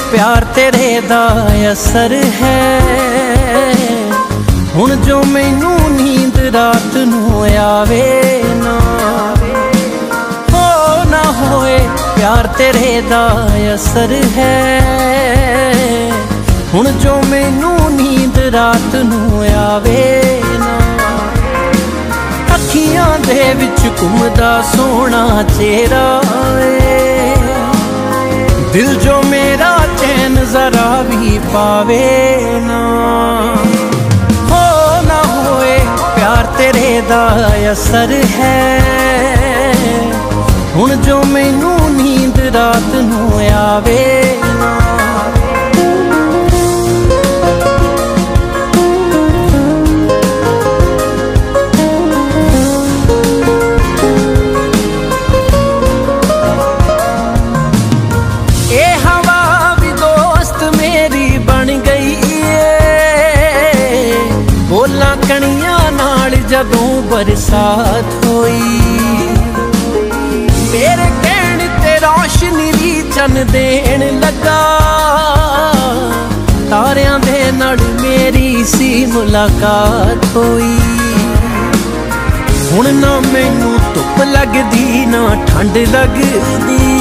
प्यार तेरे दा असर है। हुण जो मैनू नींद रात नू आवे ना, हो ना होए प्यार तेरे दा असर है। हुण जो मैनू नींद रात नू आवे ना, अखियां दे विच घुमदा सोहना चेहरा वे, दिल जो मेरा चैन जरा भी पावे ना, हो ना होए प्यार तेरे दा असर है। हुण जो मैनू नींद रात नू आवे ना। जदों बरसात होई मेरे कहण ते रोशनी भी चन देण लगा, तारियां दे नाल मेरी सी मुलाकात होई। हुण ना मैनू धुप लगदी ना ठंड लगदी,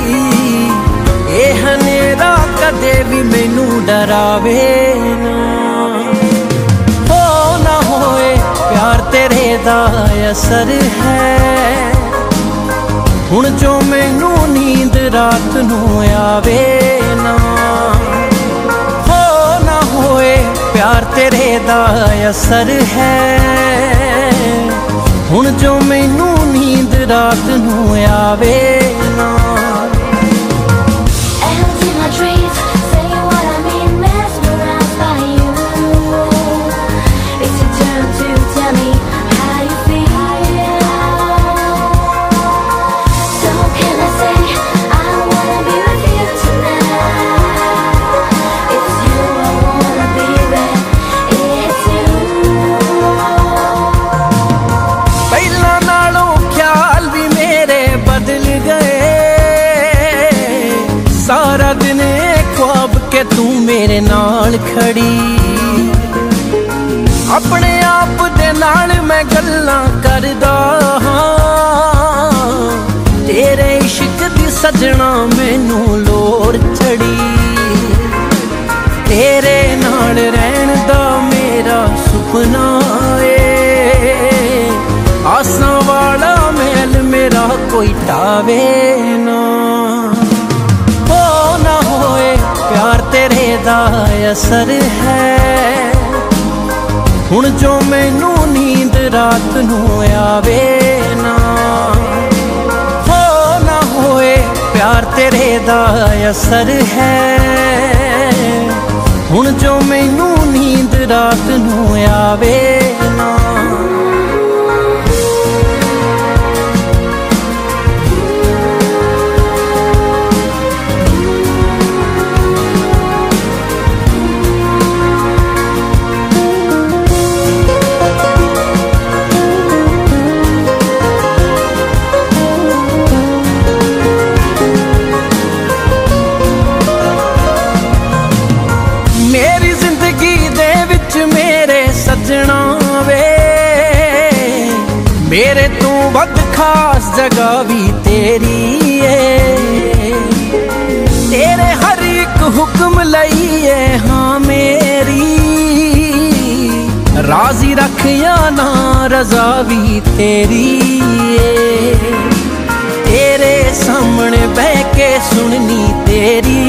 एह हनेरा कदे भी मैनू डरावे ना, हो ना होए प्यार तेरे दा असर है। हुण जो मैनू नींद रात नू आवे ना, हो ना होए प्यार तेरे दा असर है। हुण जो मैनू नींद रात नू आवे ना। सारा दिन ख्वाब के तू मेरे नाल खड़ी, अपने आप दे नाल मैं गल्लां करदा हां, तेरे इश्क दी सजना मैनू लोड़ चढ़ी। तेरे नाल रहन दा मेरा सुपना ए, आसां वाला महल मेरा कोई टावे ना, प्यार तेरे दा असर है। हुण जो मैनू नींद रात नू आवे ना, हो ना होए प्यार तेरे दा असर है। हुण जो मैनू नींद रात नू आवे ना। मेरे तू वध खास जगह भी तेरी है, तेरे हर एक हुक्म लई है हाँ मेरी, राजी रख या ना रजा भी तेरी है। तेरे सामने बह के सुननी तेरी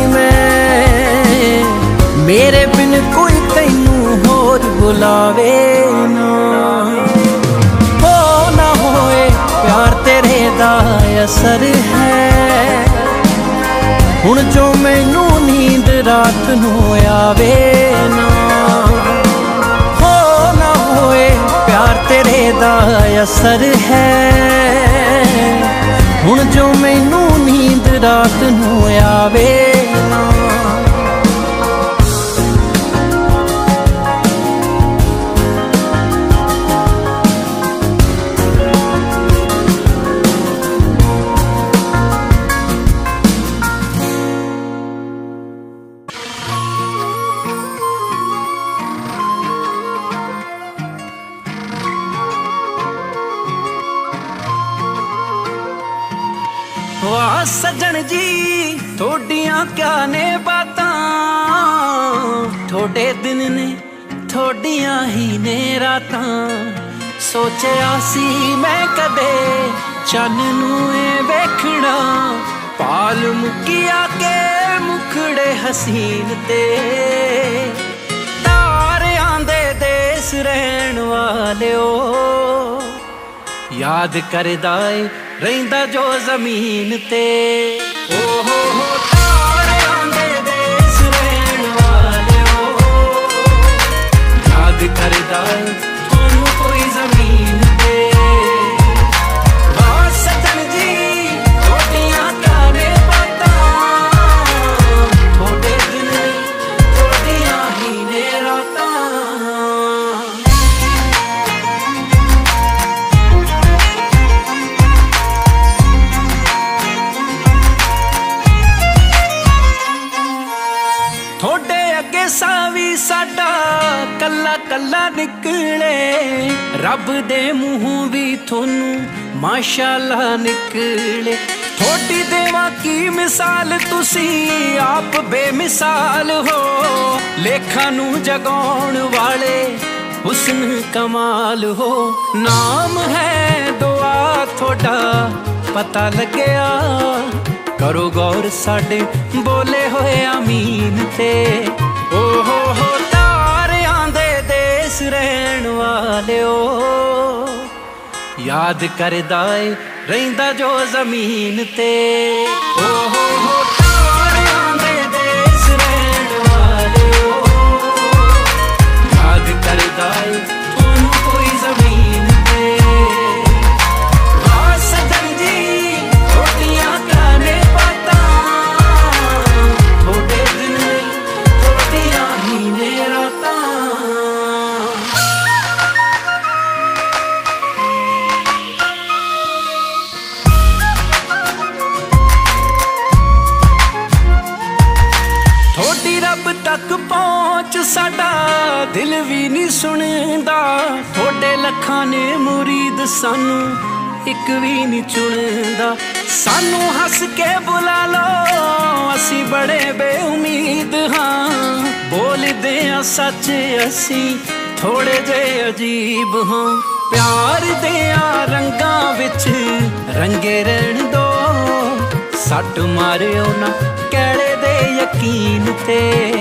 मैं, मेरे बिन कोई तैनू होर बुलावे ना, प्यार तेरे दा असर है। हुण जो मैनू नींद रात नू आवे ना, हो ना होए प्यार तेरे दा असर है। हुण जो मैनू नींद रात नू आवे ना। सजन जी थोड़ियां क्या ने बातां, थोड़े दिन ने थोड़ियां ही ने रातां। सोचिया सी मैं कदे चन नूं वेखना, पाल मुकिया के मुखड़े हसीन ते। तारियां दे देस रहन वालिओ, याद करदा ए रहिंदा जो जमीन ते। ओ हो तारियां दे देस रहन वालिओ, याद करदा ए थानू कोई जमीन ते। वाह सजन जी थोड़ियां काने बातां, थोड़े दिन थोड़ियां ही ने रातां। थोड़े अगे सावी साडा कल्ला कल्ला निकले, रब दे मुंहों भी थोनू माशाअल्लाह निकले। थोड़ी देवा की मिसाल तुसी आप बेमिसाल हो, लेखा नू जगाउण वाले हुस्न कमाल हो। नाम है दुआ थोड़ा पता लगया, करो गौर साडे बोले होए आमीन ते। ओ हो तारियां दे देस रहन वालिओ, याद करदा ए रहिंदा जो जमीन ते। ओ हो तारियां दे देस रहन वालिओ, याद करदा ए थानू कोई जमीन ते। वाह सजन जी थोड़ियां काने बातां, थोड़े दिन थोड़ियां ही ने रातां। थोड़ी रब तक पहुंच साडा दिल भी नहीं सुनदा, थोड़े लखां ने मुरीद सानू एक भी नहीं चुनदा। सानू हस के बुला लो असी बड़े बेउमीद हाँ, बोलदे आ सच असी थोड़े जे अजीब हाँ। प्यार दे रंगां विच रंगे रहन दो, सट मारियो ना कैड़े दे यकीन ते।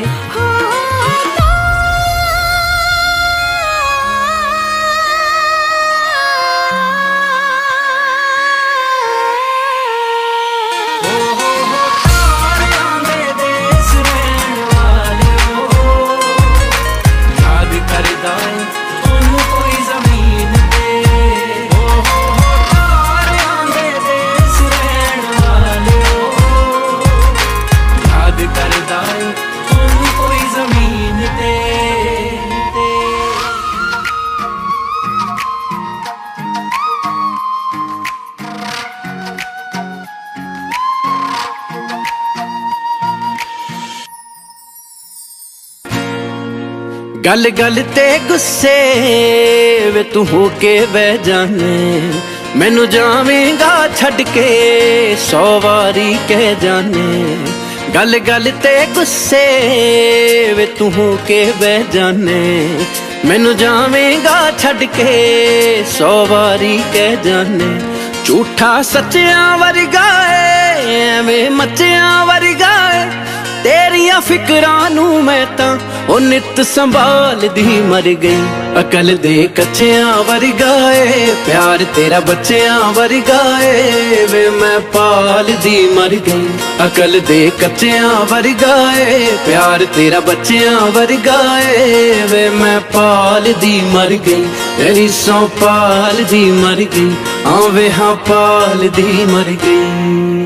गल गल ते गुस्से वे तू हो के बह जाने, मैनू जावेंगा छड़ के 100 वारी कह जाने। गल गल ते गुस्से वे तू हो के बह जाने, मैनू जावेंगा छड़ के 100 वारी कह जाने। झूठा सच्चियां वर्गा है एवें मच्चियां वर्गा है, तेरिया फिकरां नू मैं तां ओ नित संभाल दी मर गई। अकल दे कच्चियां वर्गा है प्यार तेरा बच्चियां वर्गा है, वे मैं पाल दी मर गई। अकल दे कच्चियां वर्गा है प्यार तेरा बच्चियां वर्गा है, वे मैं पाल दी मर गई। तेरी सौ पाल दी मर गई, आवे हाँ पाल दी मर गई।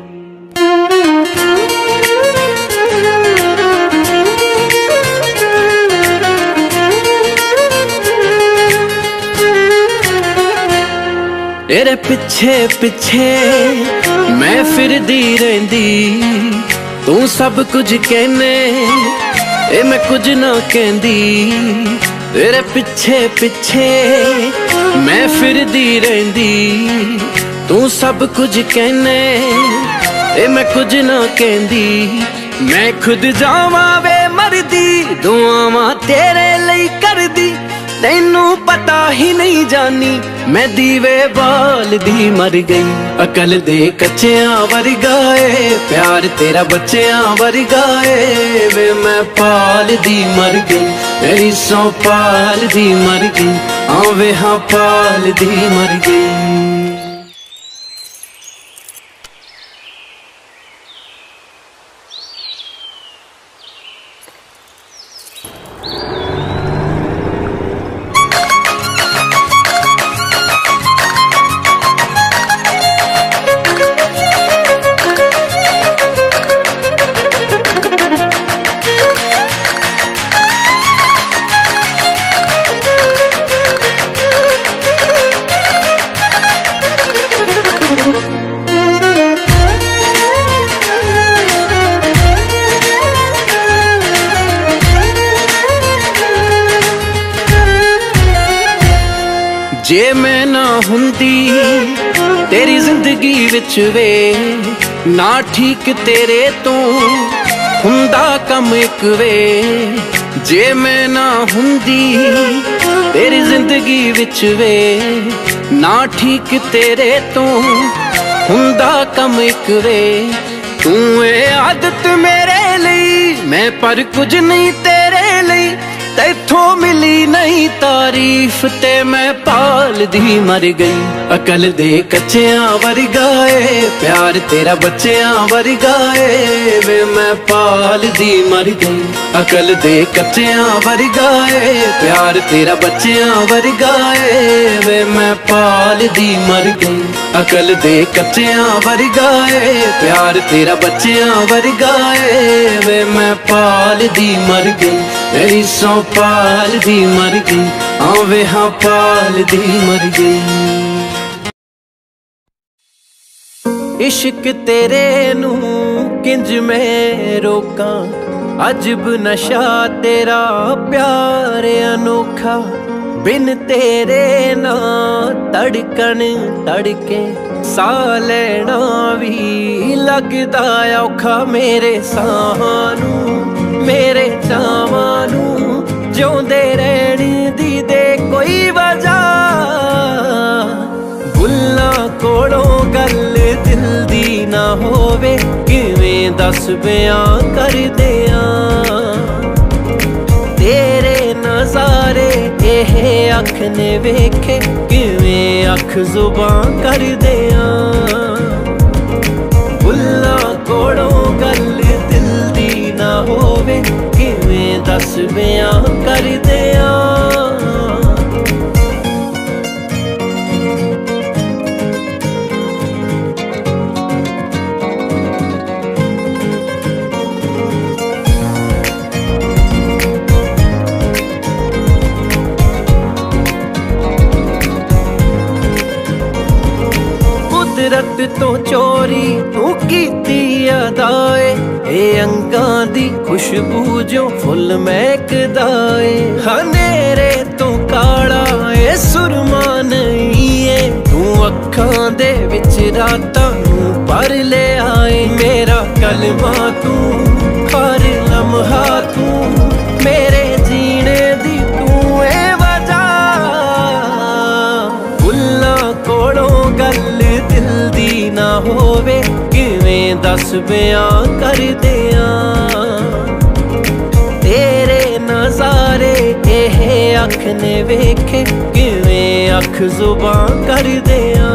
तेरे पिछे पिछे मैं फिरदी रहंदी, तू सब कुछ कहने ए मैं कुछ ना कहंदी। तेरे पिछे पिछे मैं फिरदी रहंदी, तू सब कुछ कहने ते मैं कुछ ना कहंदी, मैं खुद जावां वे मरदी, दुआवां तेरे लई करदी। तैनू पता ही नहीं जानी, मैं दीवे बाल दी मर गई। अकल दे कच्चियां वर्गाए, प्यार तेरा बच्चियां वर्गाए। वे मैं पाल दी मर गई, मेरी सौ पाल दी मर गई। हाँ वे हाँ पाल दी मर गई। जे मैं ना हुंदी तेरी जिंदगी विच वे, ना ठीक तेरे तो हुंदा कम एक वे। जे मैं ना हुंदी तेरी जिंदगी विच वे, ना ठीक तेरे तो हुंदा कम एक वे। तू ए आदत मेरे लिए, मैं पर कुछ नहीं तेरे लिए। तैथों मिली नहीं तारीफ, ते मैं पाल दी मर गई। अकल दे कच्चियां वर्गाए, प्यार तेरा बच्चियां वर्गाए। वे मैं पाल दी मर गई। अकल दे कच्चियां वर्गाए, प्यार तेरा बच्चियां वर्गाए। वे मैं पाल दी मर गई। अकल दे कच्चियां वर्गाए, प्यार तेरा बच्चियां वर्गाए। वे मैं पाल दी मर गई, मेरी सौ पाल दी मर गई। हाँ वे हाँ पाल दी मर गई। इश्क तेरे नू किंज मैं रोकां, अजब नशा तेरा प्यार अनोखा। बिन तेरे ना धड़कन धड़के, सा लेना भी लगदा औखा। मेरे सानू मेरे चावां नू जिउंदे रहण दी दे कोई वजह। बुल्लां कोलों गल दिल दी ना होवे, किवें दस बयां कर दियां। तेरे नज़ारे एह अख ने वेखे, किवें अख जुबां कर दियां। बुल्लां कोलों गल दिल दी ना होवे, किवें दस बयां कर दियां। कुदरत तो चोरी तू कीती अदाए, ए अंगां दी खुशबू जो फुल महकदा ए। हनेरे तो काला ए सुरमा नहीं ए, तू अखां दे विच रातां नूं भर ले आए। मेरा कलमा तू, हर लम्हा तू, मेरे जीने दी तू ए वजह। बुल्लां कोलों गल दिल दी ना होवे, किवें दस बयां कर दियां। तेरे नज़ारे एह अख ने वेखे, किवें अख जुबां कर दियां।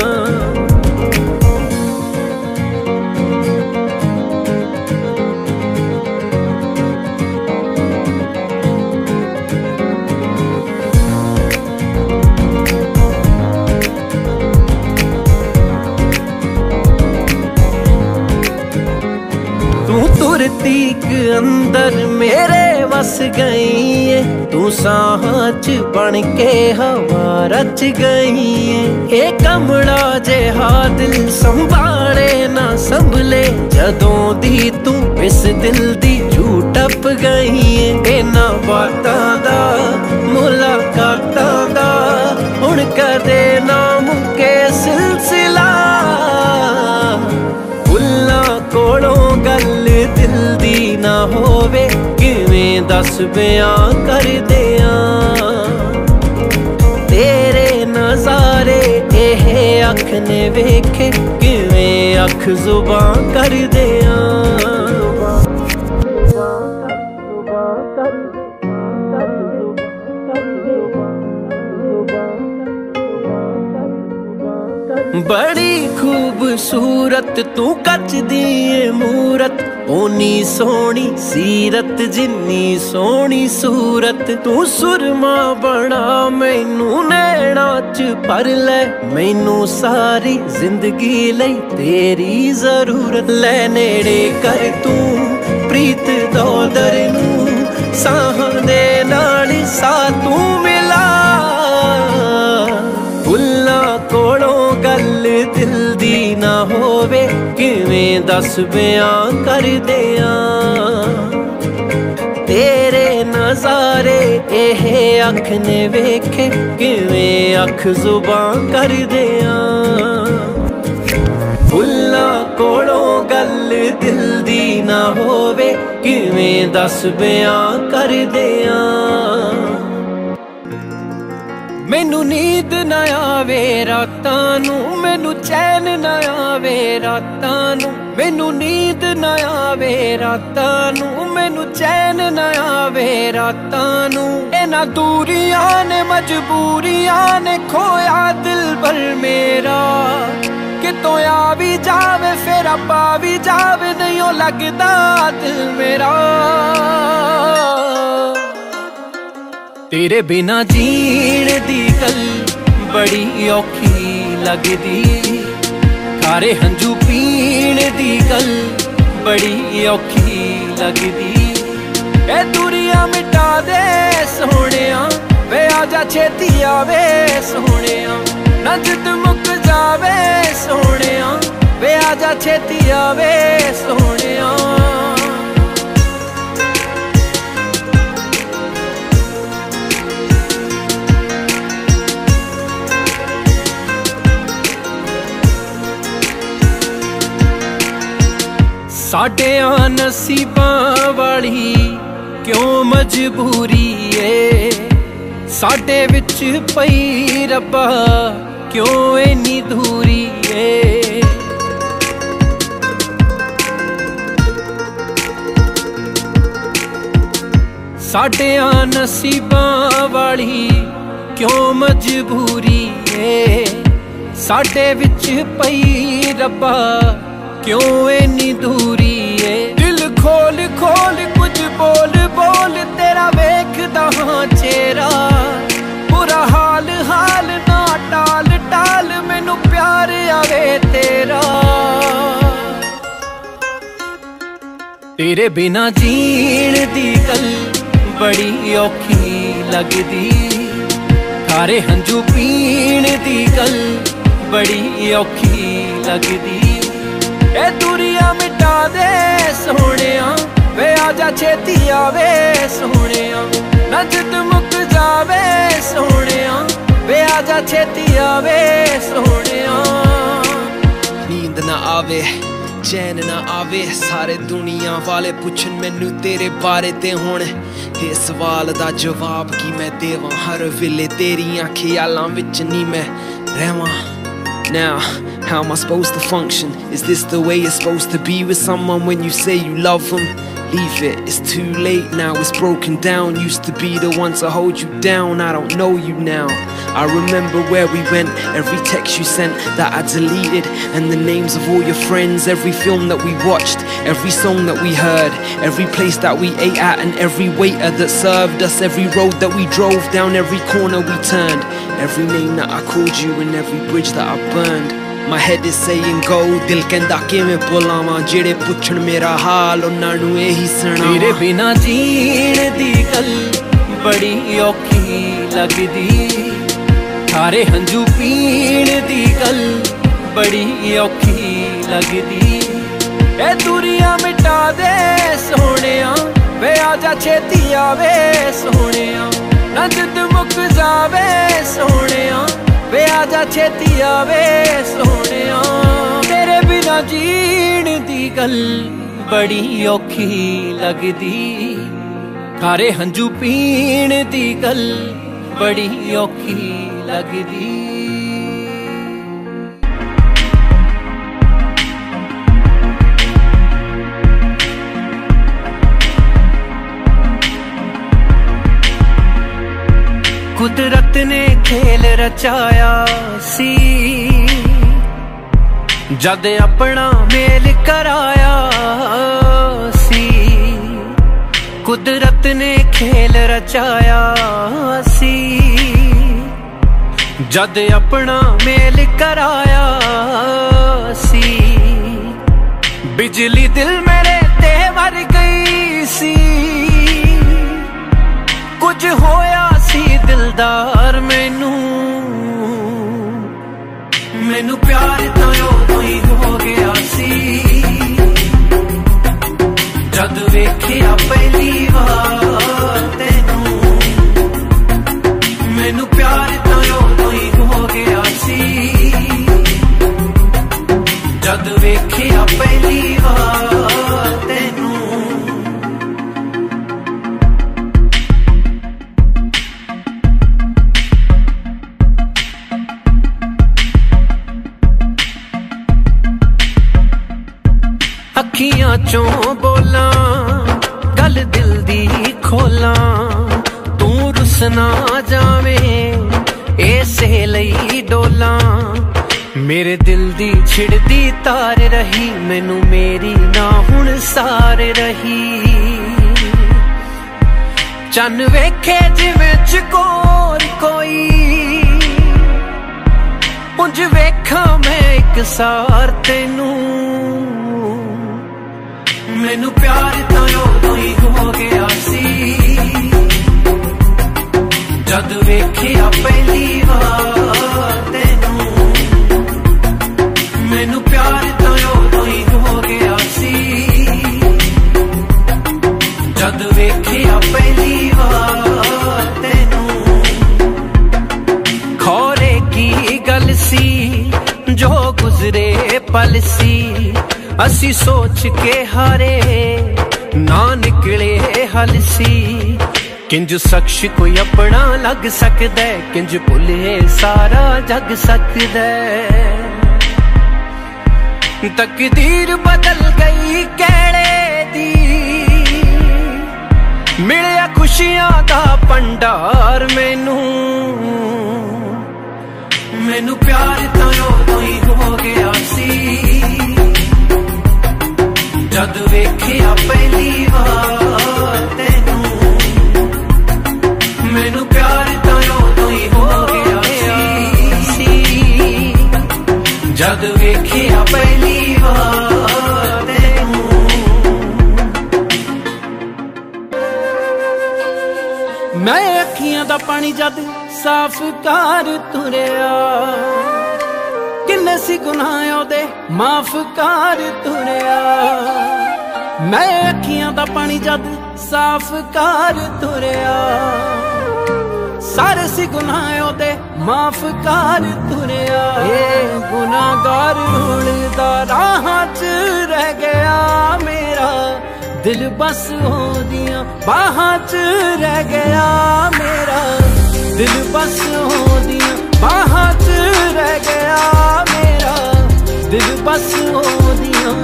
तुरतीक अंदर मेरे वस गई है, तू साहां च बन के हवा रच गई है। ये कमला जेहा दिल संभाले ना संभले, जदों दी तू इस दिल दी जू टप गई है। इन्हां बातां दा मुलाकातां दा हुण कदे ना मुके सिलसिला। दस बयां कर दियां तेरे नज़ारे एह अख ने वेखे किवें अख जुबां कर दियां बड़ी खूबसूरत तू कच दी मूरत ओनी सोनी सीरत जिन्नी सोनी सूरत तू सुरमा बना मैनू नैना च भर लै मैनू सारी जिंदगी लई तेरी जरूरत लै नेड़े कर तू प्रीत दौदर नू साहां दे नाल सा तू मिला फुल्लां कोलों गल दिल दी ना होवे किवें दस बयां कर दियां तेरे नज़ारे एह अख ने वेखे किवें अख जुबां कर दियां फुल्लां कोलों गल दिल दी ना होवे किवें दस बयां कर दियां मैनू नींद ना आवे रातां नू मैनू चैन ना आवे रातां नू मैनू नींद ना आवे रातां नू मैनू चैन ना आवे रातां नू इन्हां दूरियां ने मजबूरियां ने खोया दिल भर मेरा कितों आ भी जावे फिर पा भी जावे नहीं ओ लगदा दिल मेरा तेरे बिना जीण दी गल बड़ी औखी लगदी खारे हंजू पीण दी गल बड़ी औखी लगदी ए दूरियां मिटा दे सोहणिया वे आजा छेती आवे सोहणिया ना जिद मुक जावे सोहणिया वे आजा छेती आवे सोहणिया साडियां नसीबां वाली क्यों मजबूरी है साडे विच पई रब्बा क्यों इन्नी दूरी है साडियां नसीबां वाली क्यों मजबूरी है साडे विच पई रब्बा क्यों इन्नी दूरी है दिल खोल खोल कुछ बोल बोल तेरा वेखदा हां चेहरा बुरा हाल हाल ना टाल टाल मैनू प्यार आवे तेरा तेरे बिना जीण दी गल बड़ी औखी लगदी खारे हंजू पीण दी गल बड़ी औखी लगदी ए दूरियां मिटा दे सोहणिया वे आजा छेती आवे सोहणिया ना जिद मुक जावे सोहणिया वे आजा छेती आवे सोहणिया नींद ना आवे चैन ना आवे सारे दुनिया वाले पुछन मैनू तेरे बारे ते हुण ये सवाल दा जवाब की मैं देवां हर वेले तेरियां ख्यालां विच नी मैं रहवां Now, how am I supposed to function? Is this the way it's supposed to be with someone when you say you love them? Leave it, it's too late now, it's broken down. Used to be the one to hold you down, I don't know you now. I remember where we went, every text you sent that I deleted, and the names of all your friends, every film that we watched, every song that we heard, every place that we ate at, and every waiter that served us, every road that we drove down, every corner we turned, every name that I called you, and every bridge that I burned. My head is saying go, dil kenda kiਵੇਂ ਬੁਲਾਵਾਂ ਜਿਹੜੇ ਪੁੱਛਣ ਮੇਰਾ ਹਾਲ ਉਹਨਾਂ ਨੂੰ ਇਹੀ ਸੁਣਾਵਾਂ ਤੇਰੇ ਬਿਨਾ ਜੀਣ ਦੀ ਗੱਲ ਬੜੀ ਔਖੀ ਲੱਗਦੀ ਖਾਰੇ ਹੰਝੂ ਪੀਣ ਦੀ ਗੱਲ ਬੜੀ ਔਖੀ ਲੱਗਦੀ ਇਹ ਦੂਰੀਆਂ ਮਿਟਾ ਦੇ ਸੋਹਣਿਆ ਵੇ ਆਜਾ ਛੇਤੀ ਆਵੇ ਸੋਹਣਿਆ ਨਾ ਜਿੱਦ ਮੁੱਕ ਜਾਵੇ ਸੋਹਣਿਆ वे आजा छेती आवे सोहणिया तेरे बिना जीण दी गल बड़ी औखी लगदी कारे हंजू पीण दी गल बड़ी औखी लगदी। कुदरत ने खेल रचाया सी जद अपना मेल कराया सी। कुदरत ने खेल रचाया सी जद अपना मेल कराया सी। बिजली दिल मेरे ते मर गई सी, कुछ होया सी दिलदार मैनू। मैनू प्यार तो उदों ही हो गया सी जद वेखिया पहली बार तेनू। मैनू प्यार तो उदों ही हो गया सी जद वेखिया पहली बार तेनू। अखियां चों बोला गल दिल दी खोला, तू रुस ना जावे ऐसे लई डोला। मेरे दिल दी छिड़दी तार रही, मैनू मेरी ना हुण सार रही। चन वेखे जिवें चकोर कोई, उंज वेखा मैं एक सार तेनू। मैनू प्यार तो उदों ही हो गया सी जद वेखिया पहली बार तेनू। मैनू प्यार तो उदों ही हो गया सी जद वेखिया पहली बार तेनू। खौरे की गल सी जो गुजरे पल सी, असी सोच के हारे ना निकले हल सी। किंज शख्स कोई अपना लग सकदा, किंज भुले सारा जग सकदा। तकदीर बदल गई कहड़े दी, मिलिया खुशियां दा भंडार मैनू। मैनू प्यार तो उदों ही हो गया सी जद वेखिया पहली बार तेनू। मैनू प्यार तो उदों ही हो गया सी जद वेखिया पहली बार तेनू। मैं अखियां दा पानी जद साफ कर तुरिया, किन्ने सी गुनाह ओदे माफ कर तुरिया। मैं अखियां दा पानी जद साफ कर तुरिया, सारे सी गुनाह ओदे माफ कर तुरिया। गुनाहगार रुलदा राहां च रह गया मेरा दिल, बस ओदियां बाहां च रह गया मेरा दिल, बस ओदियां बाहां च रह गया मेरा दिल, बस ओदियां।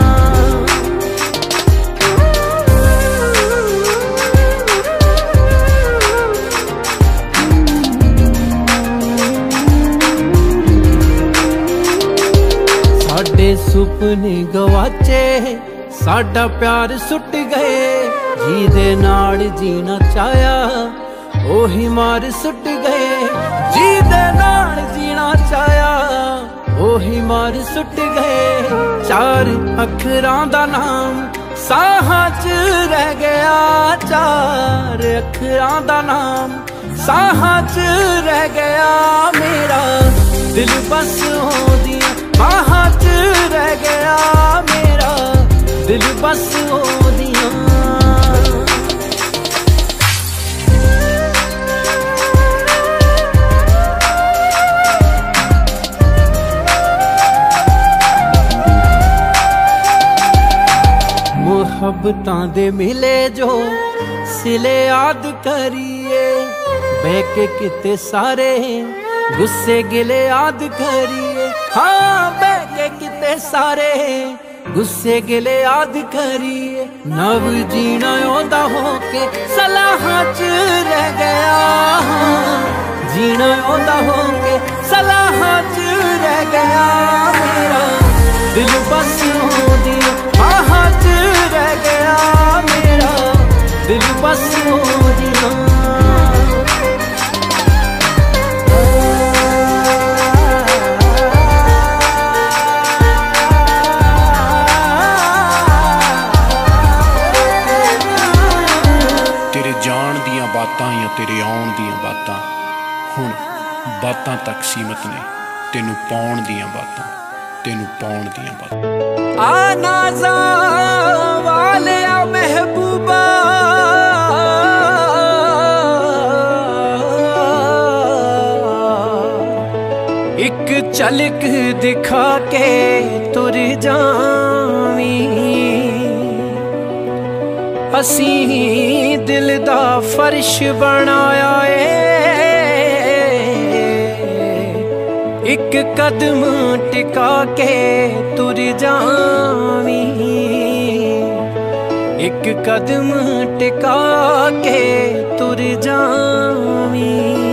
साडे सुपने गवाचे, साडा प्यार सुट गए। जीदे नाल जीना चाया ओही मार सुट गए। जीदे नाल जीना चाया ओही मार सुट गए। चार अखरां दा नाम साहां च रह गया, चार अखरां दा नाम साहां च रह गया मेरा दिल, बस ओदियां बाहां च रह गया मेरा दिल, बस ओदियां। मुहब्बतां दे मिले जो ਵੇਲੇ याद करिए बह के किते सारे गुस्से गिले याद करिए। हाँ बह के किते सारे गुस्से गिले याद करिए। नव जीना ओदा होके सलाहां च रह गया, जीना ओदा होके सलाहां च रह गया। मेरा दिल बस ओदी आहां च रह गया, मेरा दिल बस ओदी बातां या तेरे आउण दियां बातां हुण बातां तक सीमित ने, तेनू पाउण दियां बातां, तेनू पाउण दियां बातां। आ नाज़ा वाले आ महबूबा एक झलक दिखा के तुर जावी। असी दिल दा फर्श बनाया एक कदम टिका के तुर जावी, एक कदम टिका के तुर जावी।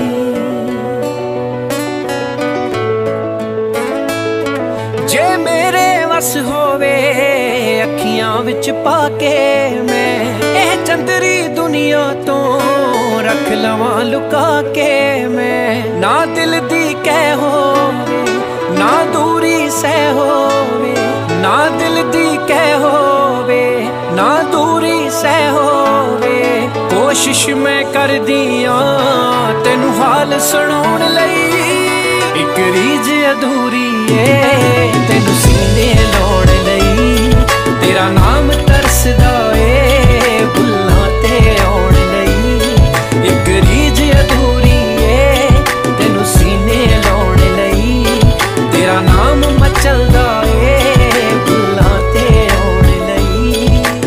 जे मेरे वस होवे अखियां विच पाके मैं चंदरी दुनिया तो रख लवां लुका के। मैं ना दिल दी कह होवे ना दूरी सह होवे, ना दिल दी कह होवे ना दूरी सह होवे। कोशिश मैं कर दियां तेनू हाल सुनाउण लई, एक रीज अधूरी है तेनू सीने लाउण लई। तेरा नाम तरसदा ए भुल्लां ते आउण लई, एक रीज अधूरी है तेनू सीने लाउण लई। तेरा नाम मचलदा ए भुल्लां ते आउण लई।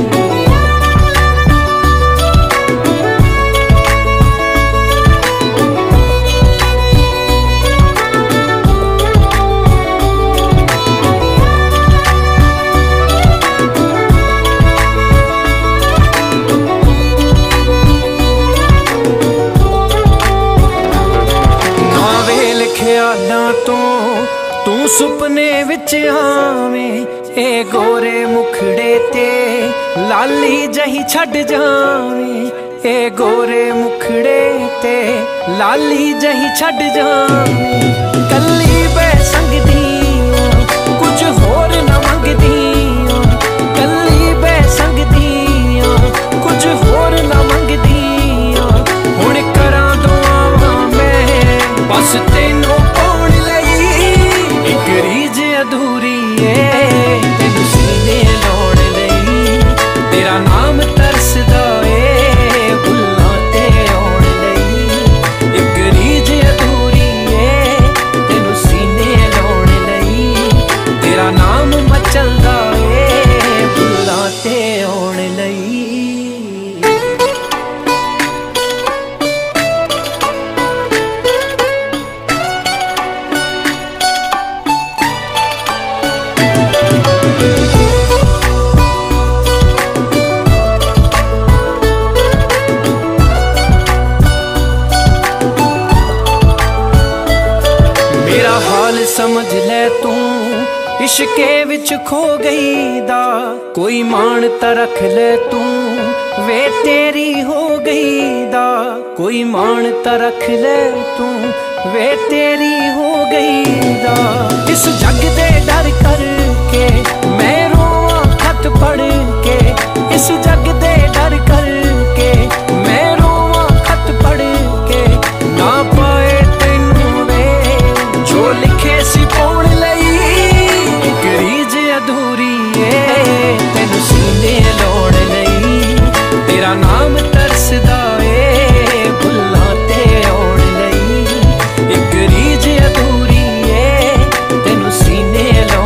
ख्यालां तो तू सुपने विच आवें, ए गोरे मुखड़े ते लाली जही छड़ जावें। ए गोरे मुखड़े ते लाली जही छड़ जावें। कल्ली बेसंग दियां कुछ होर न मंगदियां, कल्ली बेसंग दियां कुछ होर न मंगदियां। हुण करां दुआवां मैं बस तेनू पाउण लई, एक रीज अधूरी है तेनू सीने लाउण लई। तेरा नाम तरसदा ए भुल्लां ते आउण लई, एक रीज अधूरी है तेनू सीने लाउण लई। तेरा नाम मचलदा ए भुल्लां ते आउण लई। समझ ले तू इश्के विच खो गई दा, कोई मान ता रख ले तू वे तेरी हो गई दा। कोई मान ता रख ले तू वे तेरी हो गई दा। इस जग दे डर करके मैं रोवां खत पढ़ के, इस जग दे डर करके मैं रोवां खत पढ़ के। ना पाए तैनू वे जो लिखे सी पाउण लई, एक रीज अधूरी है तेनू सीने लाउण लई। तेरा नाम तरसदा ए भुल्लां ते आउण लई, एक रीज अधूरी है तेनू सीने लाउण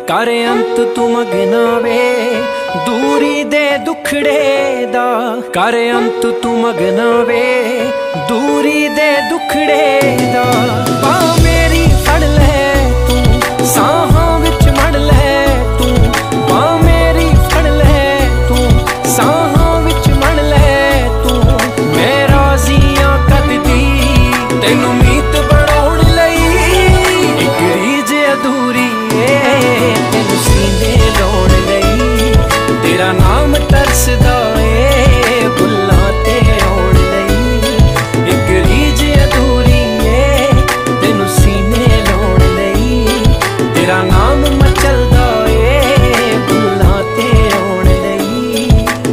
कर अंत तू मगना वे दूरी दे दुखड़े दा, कर अंत तू मगना वे दूरी दे दुखड़े दा। बांह मेरी फड़ ले तू साहां विच मड़ ले तू, बांह मेरी फड़ ले तू साहां विच मड़ ले तू। मैं राज़ियां कद दी तैनू मीत बनाउण लई, इक रीज अधूरी ए तैनू सीने लाउण लई। तेरा नाम तरसदा ए बुल्लां ते आउण लई, इक रीज अधूरी ए तैनू सीने लाउण लई। तेरा नाम मचलदा ए बुल्लां ते आउण लई।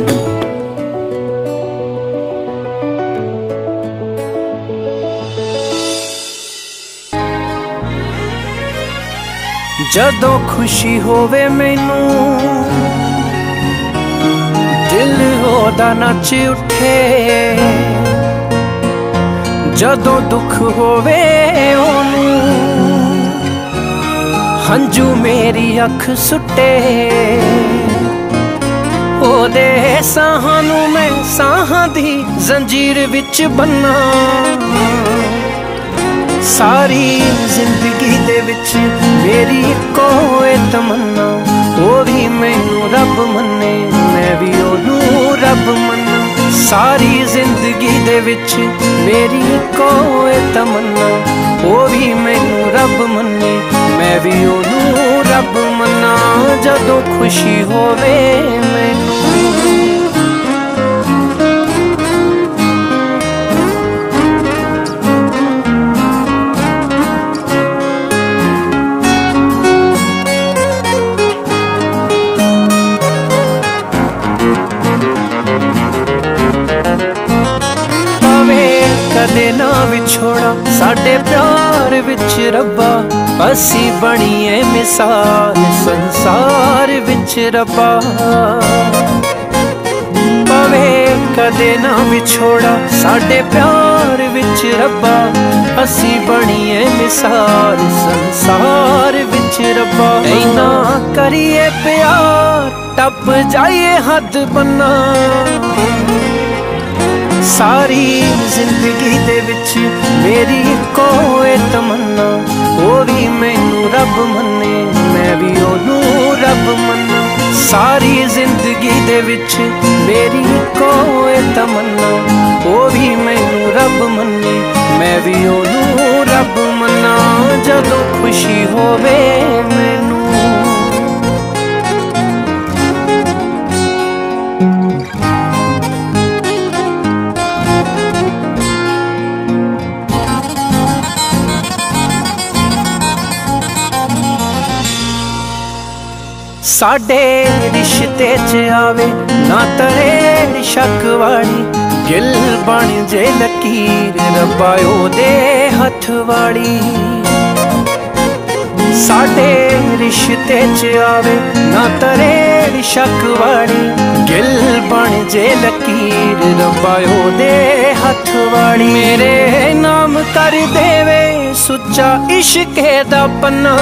जदों खुशी होवे मैनू दिल ओदा नच उठे, जदों दुख होवे ओनू हंजू मेरी अख सुटे। ओदे साहां नू मैं साहां दी जंजीर विच बन्ना, सारी जिंदगी दे विच मेरी कोई तमन्ना। वो भी मैनू रब मन्ने मैं भी ओनू रब मन्ना, सारी जिंदगी दे विच मेरी कोई तमन्ना। वो भी मैनू रब मन्ने मैं भी ओनू रब मन्ना। जदों खुशी होवे मैनू कदे ना विछोड़ा साडे प्यार विच रब्बा, असी बणीए मिसाल संसार विच रब्बा। पवे कदे ना विछोड़ा साडे प्यार विच रब्बा, असी बणीए मिसाल संसार विच रब्बा। ऐना करिए प्यार टप जाइए हद बन्ना, सारी जिंदगी दे विच मेरी कोई तमन्ना। वो भी मैनू रब मन्ने मैं भी ओनू रब मन्ना, सारी जिंदगी दे विच मेरी कोई तमन्ना। वो भी मैनू रब मन्ने मैं भी ओनू रब मन्ना। जदों खुशी होवे मैनू साडे रिश्ते च आवे ना तरेड़ शक वाली, गिल बन जे लकीर रब्बा ओदे हथ वाली। साडे रिश्ते च आवे ना तरेड़ शक वाली, गिल बन जे लकीर रब्बा ओदे हथ वाली। मेरे नाम कर देवे सुच्चा इश्के दा पन्ना,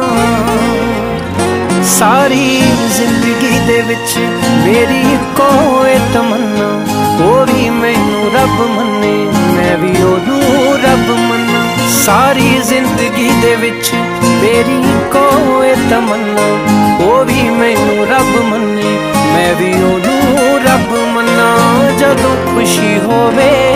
सारी जिंदगी दे विच मेरी कोई तमन्ना। वो भी मैनू रब मन्ने मैं भी ओनू रब मन्ना, सारी जिंदगी दे विच मेरी कोई तमन्ना। वो भी मैनू रब मन्ने मैं भी ओनू रब मन्ना। जदों खुशी होवे